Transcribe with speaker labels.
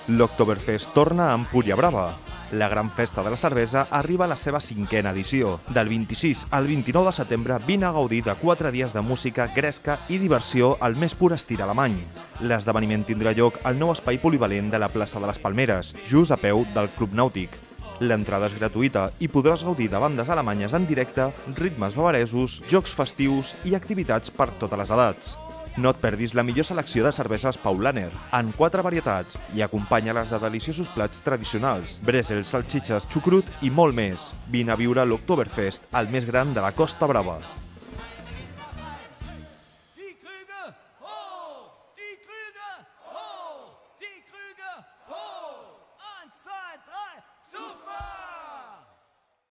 Speaker 1: L'Oktoberfest torna a Empúria Brava. La gran festa de la cervesa arriba a la seva 5a edició. Del 26 al 29 de setembre vine a gaudir de 4 dies de música, gresca i diversió al més pur estil alemany. L'esdeveniment tindrà lloc al nou espai polivalent de la plaça de les Palmeres, just a peu del Club Nàutic. L'entrada és gratuïta i podràs gaudir de bandes alemanyes en directe, ritmes bavaresos, jocs festius i activitats per totes les edats. No et perdis la millor selecció de cerveses Paulaner, en 4 varietats, i acompanya-les de deliciosos plats tradicionals, bressels, salxitxes, xucrut i molt més. Vine a viure l'Oktoberfest, el més gran de la Costa Brava.